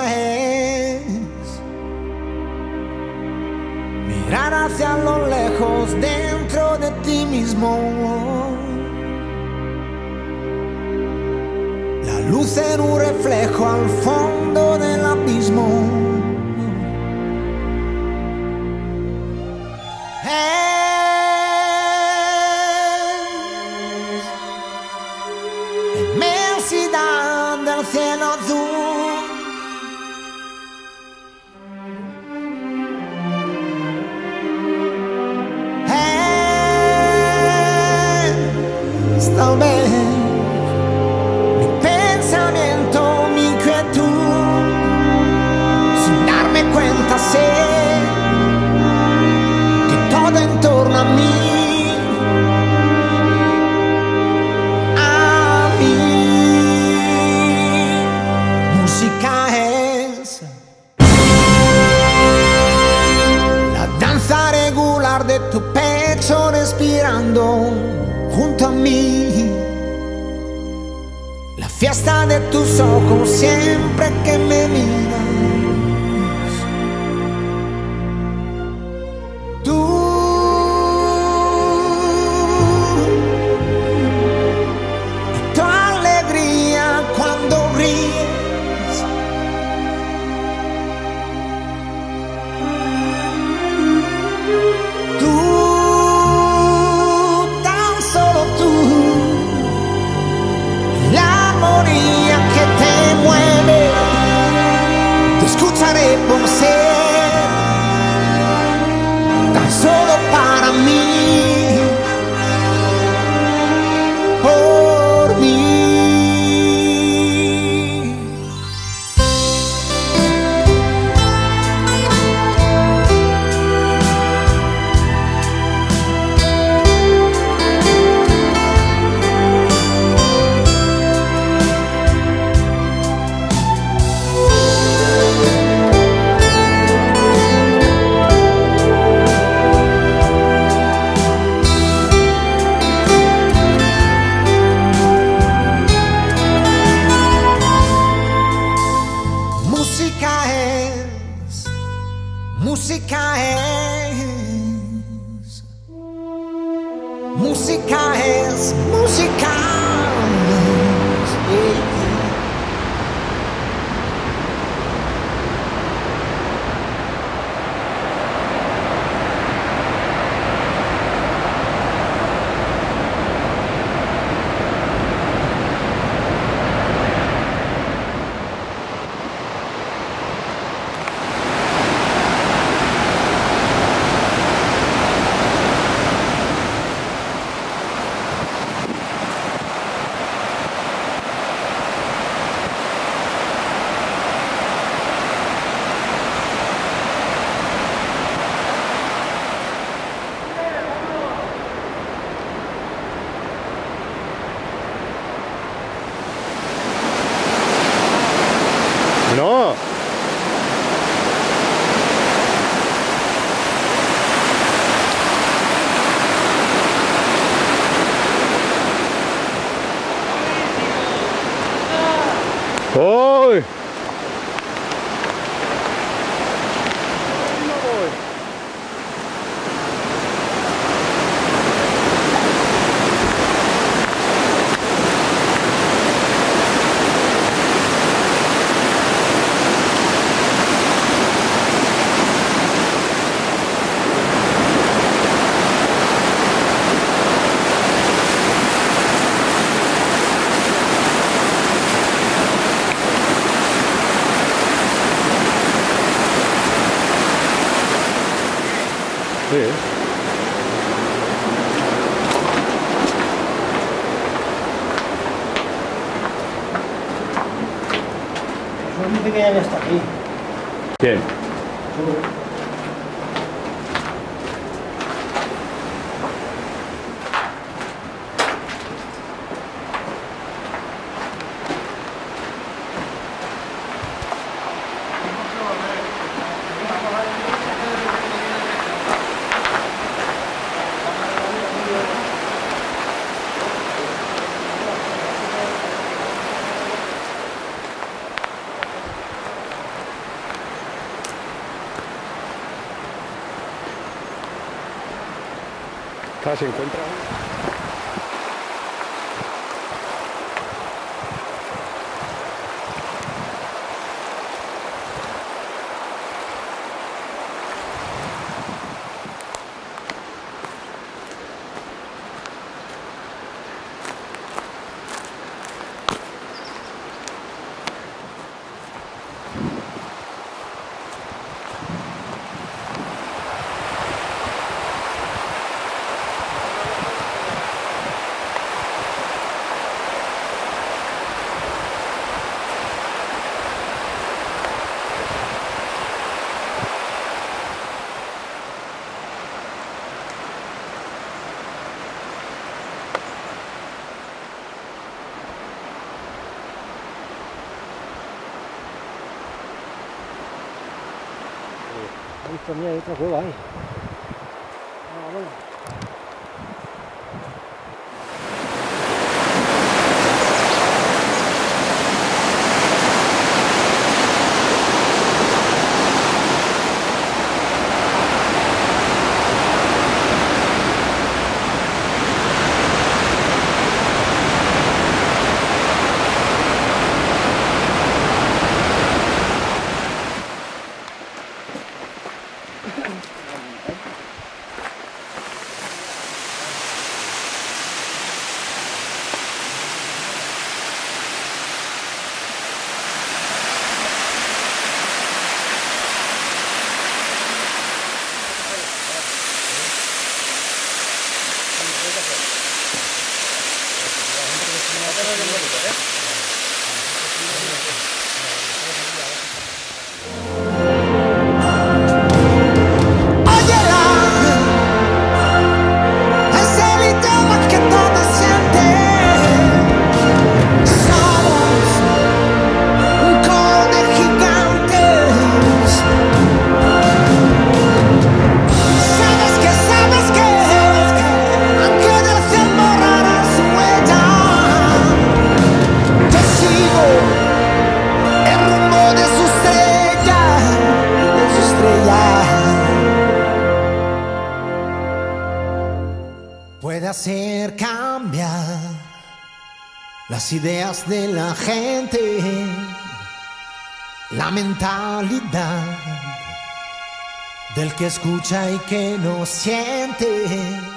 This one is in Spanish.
es mirar hacia lo lejos dentro de ti mismo. La luz en un reflejo al fondo del abismo. Inmensidad del cielo azul. Tal vez mi pensamiento, mi inquietud, sin darme cuenta sé que todo en torno a mí música es la danza regular de tu pecho respirando junto a mí, la fiesta de tus ojos siempre que me miras. Tú, y tu alegría cuando ríes. Tú, que te mueve, te escucharé por ser tan solo para mí, por mí. Música es, música es. No. ¡Voy! Sí. Eso dice que ya está aquí. ¿Quién? Tú. Se encuentra. He visto, mira, hay otra cueva ahí. Bueno. Puede hacer cambiar las ideas de la gente, la mentalidad del que escucha y que no siente.